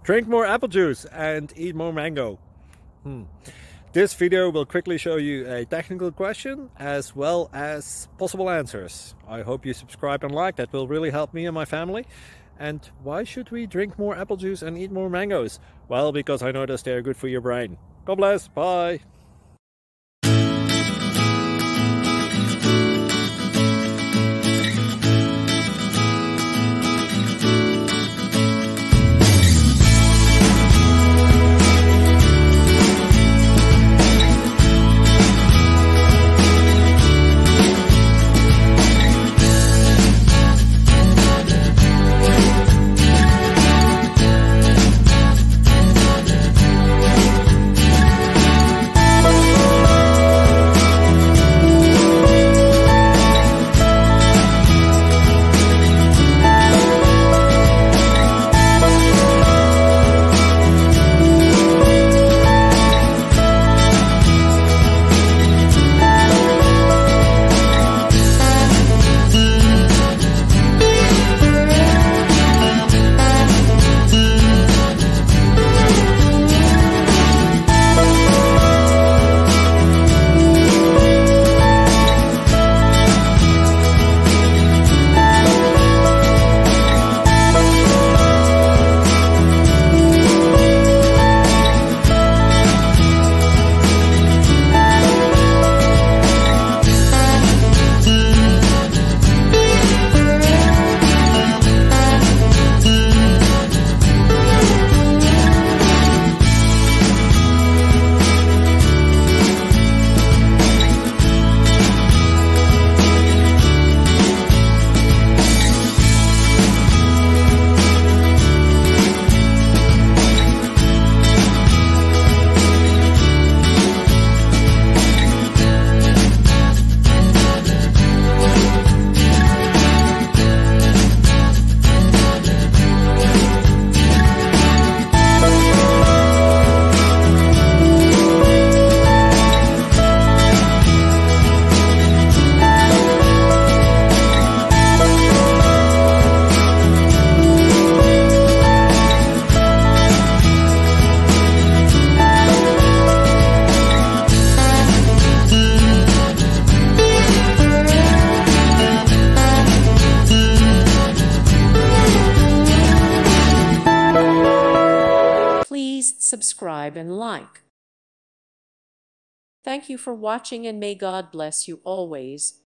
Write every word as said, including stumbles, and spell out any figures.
Drink more apple juice and eat more mango. Hmm. This video will quickly show you a technical question as well as possible answers. I hope you subscribe and like, that will really help me and my family. And why should we drink more apple juice and eat more mangoes? Well, because I noticed they're good for your brain. God bless, bye! Please subscribe and like. Thank you for watching, and may God bless you always.